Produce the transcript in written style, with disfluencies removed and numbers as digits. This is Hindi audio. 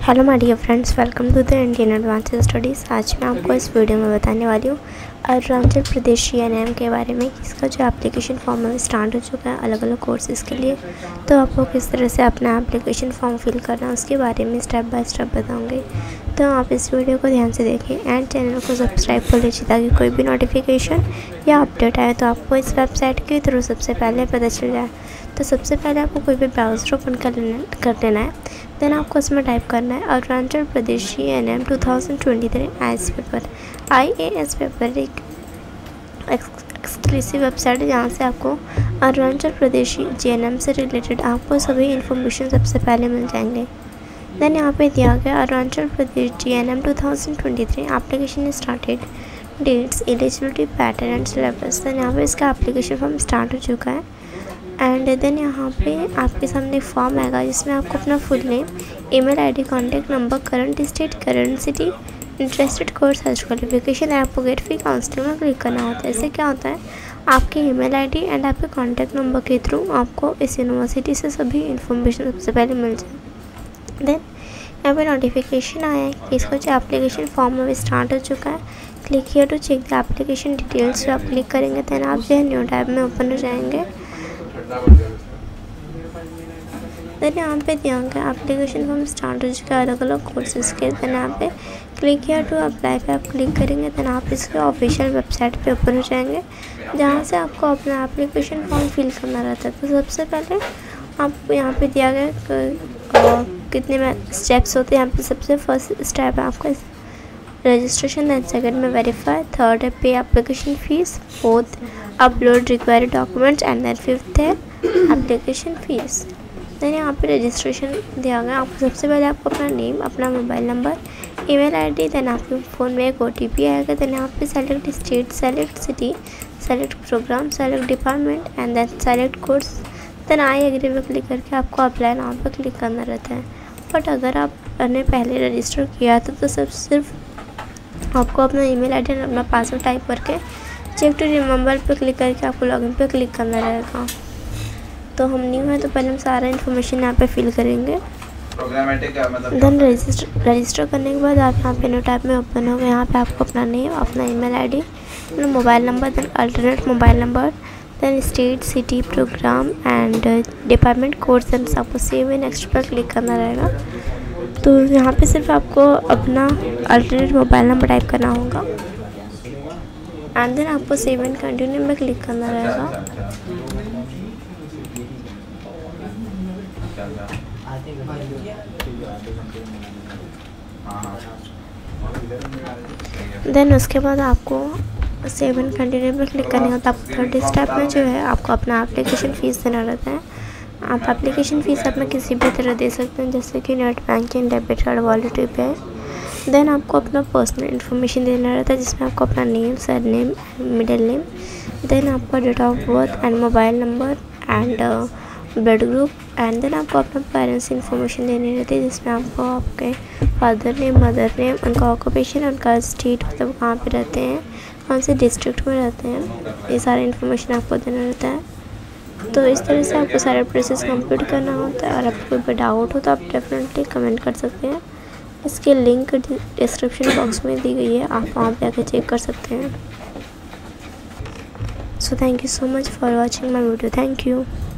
Hello my dear friends, welcome to the Indian advance studies. आज मैं आपको इस वीडियो में बताने वाली हूँ अरुणाचल प्रदेश GNM के बारे में। इसका जो एप्लीकेशन फॉर्म है स्टार्ट हो चुका है अलग अलग कोर्सेज़ के लिए। तो आपको किस तरह से अपना एप्लीकेशन फॉर्म फिल करना है उसके बारे में स्टेप बाय स्टेप बताऊँगी। तो आप इस वीडियो को ध्यान से देखें एंड चैनल को सब्सक्राइब कर लीजिए ताकि कोई भी नोटिफिकेशन या अपडेट आए तो आपको इस वेबसाइट के थ्रू सबसे पहले पता चल जाए। तो सबसे पहले आपको कोई भी ब्राउज़र ओपन कर लेना है। देन आपको इसमें टाइप करना है अरुणाचल प्रदेश GNM 2023 IAS पेपर। IAS पेपर एक एक्सक्लूसिव वेबसाइट है जहाँ से आपको अरुणाचल प्रदेश GNM से रिलेटेड आपको सभी इन्फॉर्मेशन सबसे पहले मिल जाएंगे। देन यहाँ पे दिया गया Arunachal Pradesh GNM 2023 application started, dates, eligibility, pattern and syllabus. Then यहाँ पे इसका एप्लीकेशन फॉर्म स्टार्ट हो चुका है। एंड देन यहाँ पे आपके सामने एक फॉर्म आएगा जिसमें आपको अपना full name, email ID, contact number, current state, current city, interested course, higher qualification, आपको गेट फी, काउंसलिंग में क्लिक करना होता है। इससे क्या होता है, आपके ईमेल आईडी एंड आपके कॉन्टैक्ट नंबर के थ्रू आपको इस यूनिवर्सिटी से सभी इन्फॉर्मेशन सबसे पहले मिल जाए। देन यहाँ पे नोटिफिकेशन आया है कि इसका जो एप्लीकेशन फॉर्म है स्टार्ट हो चुका है। Click here to check the application details. जो आप क्लिक करेंगे देन आप जो है न्यू टैब में ओपन हो जाएंगे। देन यहाँ पे दिया गया एप्लीकेशन फॉर्म स्टार्ट हो चुका है अलग अलग कोर्सेज के। देन यहाँ पे क्लिक हियर टू अप्लाई पे आप क्लिक करेंगे देन आप इसके ऑफिशियल वेबसाइट पे ओपन हो जाएंगे जहाँ से आपको अपना एप्लीकेशन फॉर्म फिल करना रहता है। तो सबसे पहले आपको यहाँ पे दिया गया कितने में स्टेप्स होते हैं। यहाँ पे सबसे फर्स्ट स्टेप है आपका रजिस्ट्रेशन, देन सेकंड में वेरीफाई, थर्ड है pay application fees, fourth upload required documents and then fifth है एप्लीकेशन फीस। देन यहाँ पे रजिस्ट्रेशन दिया गया। आपको सबसे पहले आपको अपना नेम, अपना mobile number, email ID, then आपके फ़ोन में एक OTP आएगा। देन यहाँ पे select state, select city, select program, select department and then select course. Then I agree पे क्लिक करके आपको अप्लाई नाउ पे क्लिक करना रहता है। बट अगर आपने पहले रजिस्टर किया था तो सिर्फ आपको अपना ईमेल आईडी और अपना पासवर्ड टाइप करके चेक टू रिमेंबर पे क्लिक करके आपको लॉगिन पे क्लिक करना रहेगा। तो हम न्यू है तो पहले हम सारा इन्फॉर्मेशन यहाँ पे फिल करेंगे। देन रजिस्टर करने के बाद आप यहाँ पे न्यू टैब में ओपन होंगे। यहाँ पे आपको अपना नेम, अपना ईमेल आईडी, अपना mobile number, then alternate mobile number, then state, city, program and department course, then आपको सेव एंड नेक्स्ट पर क्लिक करना रहेगा। तो यहाँ पे सिर्फ आपको अपना अल्टरनेट मोबाइल नंबर टाइप करना होगा एंड देन आपको सेव एंड कंटिन्यू में क्लिक करना रहेगा। देन उसके बाद आपको सेव एंड कंटिन्यू में क्लिक करने होता है। आपको थर्ड स्टेप में जो है आपको अपना एप्लीकेशन फ़ीस देना रहता है। आप एप्लीकेशन फ़ीस अपना किसी भी तरह दे सकते हैं जैसे कि net banking, debit card, wallet pay. Then आपको अपना पर्सनल इन्फॉर्मेशन देना रहता है जिसमें आपको अपना name, surname, middle name, then आपका date of birth and mobile number and blood group and then आपको अपना पेरेंट्स इन्फॉर्मेशन देनी रहती है जिसमें आपको आपके फादर नेम, मदर नेम, उनका ऑक्यूपेशन, उनका स्टेट मतलब कहाँ पे रहते हैं, कौन से डिस्ट्रिक्ट में रहते हैं, ये सारी इन्फॉर्मेशन आपको देना रहता है। तो इस तरह से आपको सारा प्रोसेस कंप्लीट करना होता है। और आपको कोई भी डाउट हो तो आप डेफिनेटली कमेंट कर सकते हैं। इसकी लिंक डिस्क्रिप्शन बॉक्स में दी गई है, आप वहाँ पे आके चेक कर सकते हैं। So thank you so much for watching my video. Thank you.